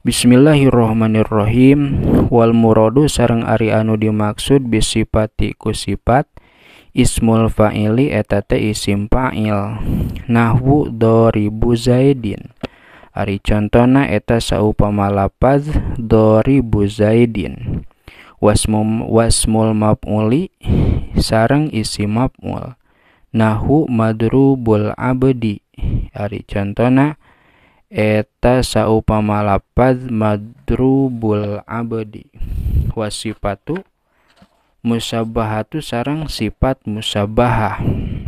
Bismillahirrahmanirrahim. Wal muradu sareng ari anu dimaksud bisifati ku sifat ismul fa'ili eta teh isim fa'il. Nahwu doribu zaidin. Ari contona eta saupama lapaz doribu zaidin. Wasmul maf'uli sareng isim maf'ul. Nahwu madrubul abdi. Ari contona eta saupama lapaz madrubul abdi. Wasifatu musabbahatu sareng sifat musabbahah.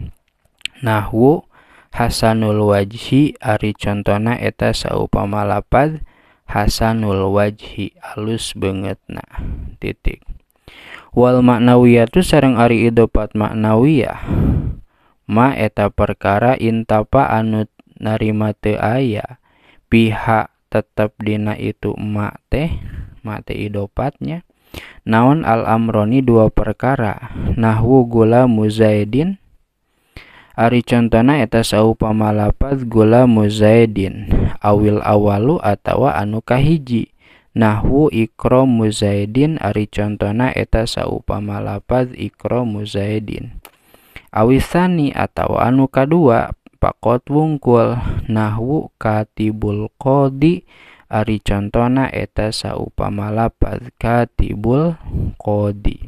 Nahwu hasanul wajhi. Ari contona eta saupama lapaz hasanul wajhi, alus beungeutna. Titik. Wal maknawiyatu sareng ari idofat maknawiyah. Ma eta perkara intapa anu narima teu aya pihak tetap dina itu ma teh idopatnya. Naon al amroni dua perkara. Nahwu gulamu zaidin. Ari contona eta saupama lapaz gulamu zaidin. Awil awalu atawa anu kahiji. Nahwu ikramu zaidin. Ari contona eta saupama lapaz ikramu zaidin. Awisani atawa anu kadua pakot wungkul. Nahwu katibul qodi. Ari contona eta saupama lapaz katibul qodi.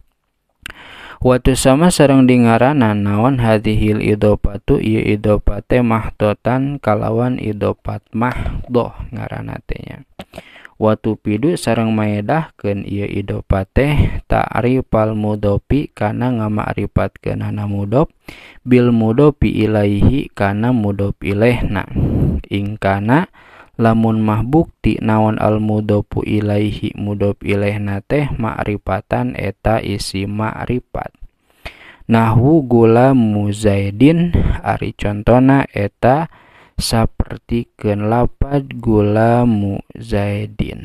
Watu sama sareng dingaranan naon hadhil idofatu ieu idofat teh mahdotan kalawan idofat mahdoh ngaranna teh nya. Watu pidu sareng maedahkeun ieu idofat teh ta'rifal mudhofi kana ngama'rifatkeunana mudhof bil mudhofi ilaihi kana mudhof ilaihna. Ingkana lamun mah bukti naon al mudhofu ilaihi mudhof ilaihna teh ma'rifatan eta isim ma'rifat. Nahwu gulamu zaidin. Ari contona eta sapertikeun lapad gulamu zaidin.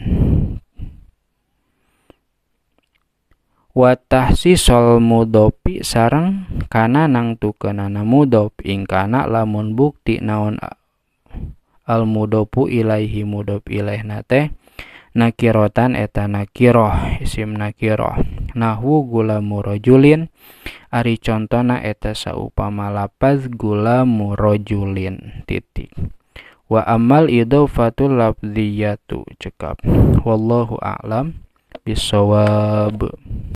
Wa tahsisol mudhofi sareng kana nangtukeunana mudhof ingkana lamun bukti naon al mudhofu ilaihi mudhof ilaihna teh nakirotan eta nakiroh isim nakiroh. Nahwu gulamu rajulin. Ari contona eta saupama lapaz gulamu rajulin. Titik. Wa amal idofatul lafziyatu cekap. Wallahu a'lam bishawab.